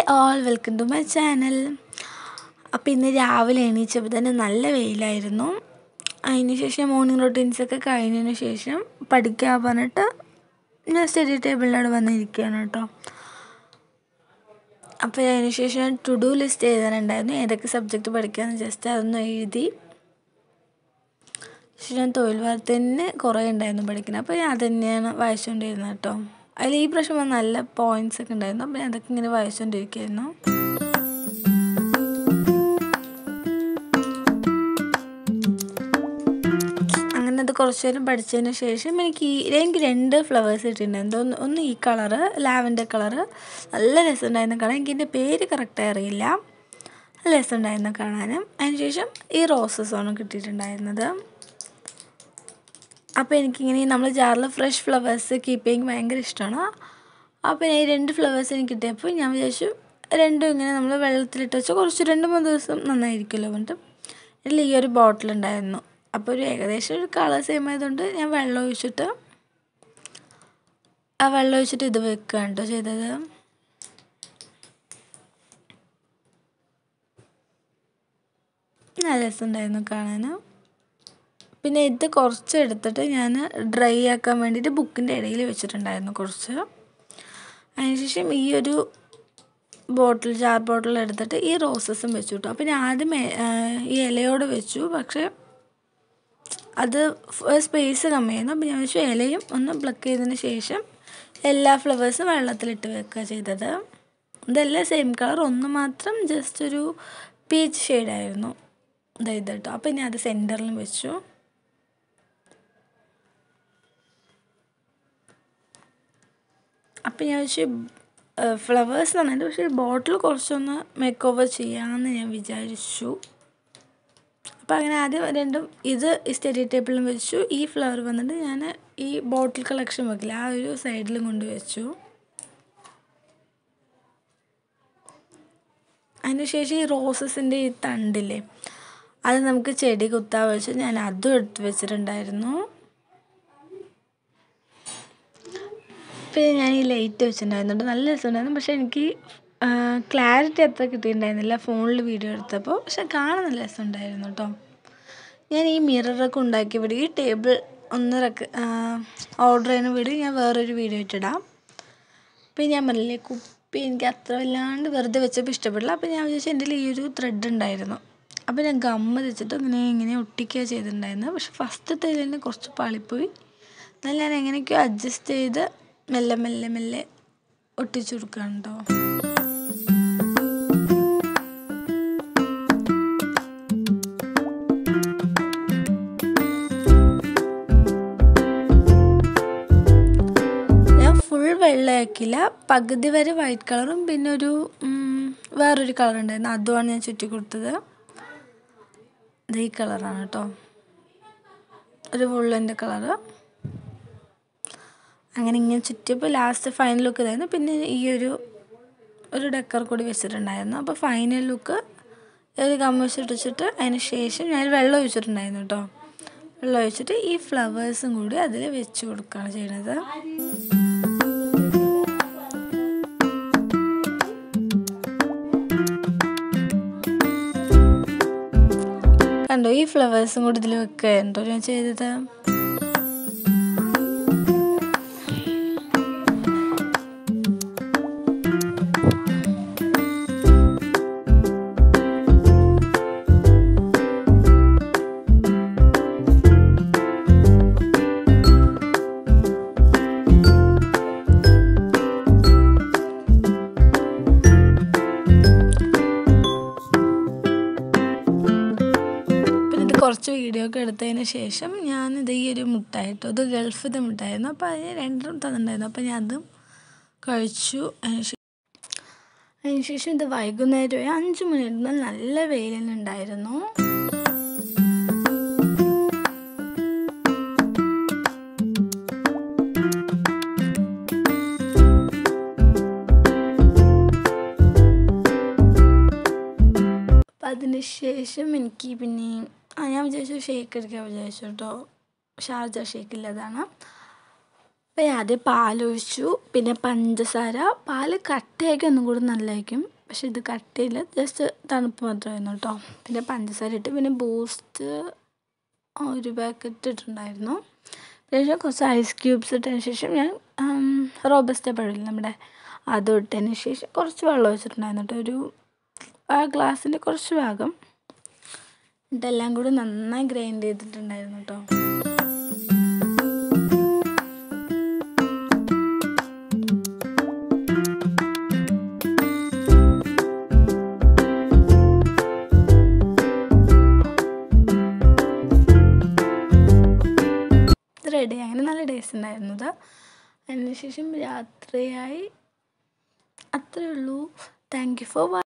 all, welcome to my channel. അപ്പോൾ ഇന്ന് രാവിലെ എണീച്ചപ്പോൾ തന്നെ നല്ല വെയിലായിരുന്നു. അതിന് ശേഷം മോർണിംഗ് റൊട്ടീൻസൊക്കെ കഴിഞ്ഞതിന് ശേഷം പഠിക്കാൻ പറഞ്ഞിട്ട് ഞാൻ സ്റ്റഡി ടേബിളിനോട് വന്നിരിക്കുകയാണ് കേട്ടോ. അപ്പോൾ അതിന് ശേഷം ടു ഡു ലിസ്റ്റ് എഴുതാനുണ്ടായിരുന്നു, ഏതൊക്കെ സബ്ജക്റ്റ് പഠിക്കാമെന്ന് ജസ്റ്റ് അതൊന്ന് എഴുതി. ഞാൻ തൊഴിൽ വാർത്തന്നെ കുറേ ഉണ്ടായിരുന്നു പഠിക്കുന്നത്, അപ്പോൾ ഞാൻ അതുതന്നെയാണ് വായിച്ചുകൊണ്ടിരുന്നത് കേട്ടോ. അതിൽ ഈ പ്രാവശ്യം നല്ല പോയിൻറ്റ്സ് ഒക്കെ ഉണ്ടായിരുന്നു, അപ്പോൾ ഞാൻ അതൊക്കെ ഇങ്ങനെ വായിച്ചുകൊണ്ടിരിക്കുകയായിരുന്നു. അങ്ങനെ അത് കുറച്ച് നേരം പഠിച്ചതിന് ശേഷം എനിക്ക് രണ്ട് ഫ്ലവേഴ്സ് കിട്ടിയിട്ടുണ്ടായിരുന്നു. ഒന്ന് ഈ കളറ്, ലാവൻഡർ കളറ്, നല്ല രസമുണ്ടായിരുന്നു കാണാൻ. എനിക്ക് എൻ്റെ പേര് കറക്റ്റായി അറിയില്ല, നല്ല രസമുണ്ടായിരുന്നു കാണാനും. അതിനുശേഷം ഈ റോസസാണ് കിട്ടിയിട്ടുണ്ടായിരുന്നത്. അപ്പോൾ എനിക്കിങ്ങനെ നമ്മൾ ജാറിൽ ഫ്രഷ് ഫ്ലവേഴ്സ് കീപ്പ് ചെയ്യാൻ ഭയങ്കര ഇഷ്ടമാണ്. അപ്പോൾ ഈ രണ്ട് ഫ്ലവേഴ്സ് എനിക്ക് കിട്ടിയപ്പോൾ ഞാൻ വിചാരിച്ചു രണ്ടും ഇങ്ങനെ നമ്മൾ വെള്ളത്തിലിട്ട് വെച്ചാൽ കുറച്ച് 2-3 ദിവസം നന്നായിരിക്കുമല്ലോ പറഞ്ഞിട്ട് ഇതിൽ ഈ ഒരു ബോട്ടിലുണ്ടായിരുന്നു. അപ്പോൾ ഏകദേശം ഒരു കളർ സെയിം ആയതുകൊണ്ട് ഞാൻ വെള്ളം ഒഴിച്ചിട്ട് ഇത് വെക്കുകയാണ് കേട്ടോ ചെയ്തത്. നല്ല രസമുണ്ടായിരുന്നു കാണാൻ. പിന്നെ ഇത് കുറച്ച് എടുത്തിട്ട് ഞാൻ ഡ്രൈ ആക്കാൻ വേണ്ടിയിട്ട് ബുക്കിൻ്റെ ഇടയിൽ വെച്ചിട്ടുണ്ടായിരുന്നു കുറച്ച്. അതിനുശേഷം ഈ ഒരു ജാർ ബോട്ടിൽ എടുത്തിട്ട് ഈ റോസസും വെച്ചു കേട്ടോ. അപ്പോൾ ഞാൻ ആദ്യം ഈ ഇലയോട് വെച്ചു, പക്ഷേ അത് സ്പേസ് കമ്മിയായിരുന്നു. അപ്പോൾ ഞാൻ വെച്ചു ഇലയും ഒന്ന് പ്ലക്ക് ചെയ്തതിന് ശേഷം എല്ലാ ഫ്ലവേഴ്സും വെള്ളത്തിലിട്ട് വെക്കുക ചെയ്തത്. ഇതെല്ലാം സെയിം കളർ, ഒന്ന് മാത്രം ജസ്റ്റ് ഒരു പീച്ച് ഷെയ്ഡായിരുന്നു ഇത് കേട്ടോ. അപ്പോൾ ഞാൻ അത് സെൻറ്ററിലും വെച്ചു. അപ്പം ഞാൻ വെച്ച് ഫ്ലവേഴ്സ് തന്നിട്ട്, പക്ഷേ ബോട്ടിൽ കുറച്ചൊന്ന് മേക്ക് ഓവർ ചെയ്യാമെന്ന് ഞാൻ വിചാരിച്ചു. അപ്പം അങ്ങനെ ആദ്യം രണ്ടും ഇത് സ്റ്റഡി ടേബിളിലും വെച്ചു. ഈ ഫ്ലവർ വന്നിട്ട് ഞാൻ ഈ ബോട്ടിൽ കളക്ഷൻ വെക്കില്ല, ആ ഒരു സൈഡിലും കൊണ്ടുവച്ചു. അതിനുശേഷം ഈ റോസസിൻ്റെ ഈ തണ്ടില്ലേ, അത് നമുക്ക് ചെടി കുത്താൻ വെച്ച് ഞാൻ അതും എടുത്ത് വെച്ചിട്ടുണ്ടായിരുന്നു. പിന്നെ ഞാൻ ഈ ലൈറ്റ് വെച്ചിട്ടുണ്ടായിരുന്നു, നല്ല രസമുണ്ടായിരുന്നു. പക്ഷേ എനിക്ക് ക്ലാരിറ്റി അത്ര കിട്ടിയിട്ടുണ്ടായിരുന്നില്ല ഫോണിൽ വീഡിയോ എടുത്തപ്പോൾ, പക്ഷെ കാണാൻ നല്ല രസമുണ്ടായിരുന്നു കേട്ടോ. ഞാൻ ഈ മിററൊക്കെ ഉണ്ടാക്കി വിടും, ഈ ടേബിൾ ഒന്ന് ഓർഡർ ചെയ്യുന്ന വീഡിയോ ഞാൻ വേറൊരു വീഡിയോ ഇട്ടിടാം. പിന്നെ ഞാൻ പറഞ്ഞില്ലേ, കുപ്പി എനിക്ക് അത്ര വല്ലാണ്ട് വെറുതെ വെച്ചപ്പോൾ ഇഷ്ടപ്പെടില്ല. അപ്പോൾ ഞാൻ വിചാരിച്ചു എൻ്റെ ഈ ഒരു ത്രെഡ് ഉണ്ടായിരുന്നു, അപ്പോൾ ഞാൻ ഗമ്മ് വെച്ചിട്ട് ഇങ്ങനെ ഒട്ടിക്കുക ചെയ്തിട്ടുണ്ടായിരുന്നു. പക്ഷെ ഫസ്റ്റത്തെ തന്നെ കുറച്ച് പാളിപ്പോയി. എന്നാൽ ഞാൻ എങ്ങനെയൊക്കെയോ അഡ്ജസ്റ്റ് ചെയ്ത് മെല്ലെ ഒട്ടിച്ചു കൊടുക്കുകയാണ് കേട്ടോ. ഞാൻ ഫുൾ വെള്ളയാക്കില്ല, പകുതി വരെ വൈറ്റ് കളറും പിന്നെ വേറൊരു കളർ ഉണ്ടായിരുന്നു, അതുമാണ് ഞാൻ ചുറ്റി കൊടുത്തത്. ഇത് ഈ കളറാണ് കേട്ടോ, ഒരു വുള്ളൻ്റെ കളറ്. അങ്ങനെ ഇങ്ങനെ ചുറ്റിയപ്പോൾ ലാസ്റ്റ് ഫൈനൽ ലുക്ക് ഇതായിരുന്നു. പിന്നെ ഈ ഒരു ഡെക്കർ കൂടി വെച്ചിട്ടുണ്ടായിരുന്നു. അപ്പോൾ ഫൈനൽ ലുക്ക് ഒരു ഗമ്മ വെച്ചിട്ട് അതിന് ശേഷം ഞാൻ വെള്ളം ഒഴിച്ചിട്ടുണ്ടായിരുന്നു കേട്ടോ. വെള്ളം ഒഴിച്ചിട്ട് ഈ ഫ്ലവേഴ്സും കൂടി അതിൽ വെച്ച് കൊടുക്കുകയാണ് ചെയ്യുന്നത്. കണ്ടോ, ഈ ഫ്ലവേഴ്സും കൂടി ഇതിൽ വെക്കുകയായിരുന്നു ഞാൻ ചെയ്തത്. കുറച്ച് വീഡിയോ ഒക്കെ എടുത്തതിന് ശേഷം ഞാനിത് ഈ ഒരു മുട്ടായി കേട്ടോ, ഇത് ഗൾഫിലത്തെ മുട്ടായിരുന്നു. അപ്പോൾ അതിന് 2 തന്നിട്ടുണ്ടായിരുന്നു, അപ്പോൾ ഞാൻ അതും കഴിച്ചു. അതിനുശേഷം ഇത് വൈകുന്നേരം 5 മണി നല്ല വെയിലുണ്ടായിരുന്നു. അപ്പം അതിന് ശേഷം എനിക്ക് പിന്നെ ഞാൻ വിചാരിച്ചു ഷേക്ക് എടുക്കാൻ വിചാരിച്ചു കേട്ടോ, ഷാർജ ഷേക്കില്ലതാണ്. അപ്പോൾ ആദ്യം പാലൊഴിച്ചു, പിന്നെ പഞ്ചസാര. പാൽ കട്ടയാക്കി ഒന്നും കൂടി നല്ലതായിരിക്കും, പക്ഷെ ഇത് കട്ടിയില്ല, ജസ്റ്റ് തണുപ്പ് മാത്രമായിരുന്നു കേട്ടോ. പിന്നെ പഞ്ചസാര ഇട്ട്, പിന്നെ ബൂസ്റ്റ് ഒരു പാക്കറ്റ് ഇട്ടിട്ടുണ്ടായിരുന്നു. പിന്നെ കുറച്ച് ഐസ് ക്യൂബ്സ് ഇട്ടതിന് ശേഷം ഞാൻ റോബസ്റ്റ പഴമില്ല നമ്മുടെ, അതും ഇട്ടതിന് ശേഷം കുറച്ച് വെള്ളം ഒഴിച്ചിട്ടുണ്ടായിരുന്നു കേട്ടോ, ഒരു ആ ഗ്ലാസ്സിൻ്റെ കുറച്ച് ഭാഗം. ഇതെല്ലാം കൂടി നന്നായി ഗ്രൈൻഡ് ചെയ്തിട്ടുണ്ടായിരുന്നു കേട്ടോ. റെഡി, അങ്ങനെ നല്ല ടേസ്റ്റ് ഉണ്ടായിരുന്നത്. അതിന് ശേഷം രാത്രിയായി. അത്രയേ ഉള്ളൂ. Thank you for watching.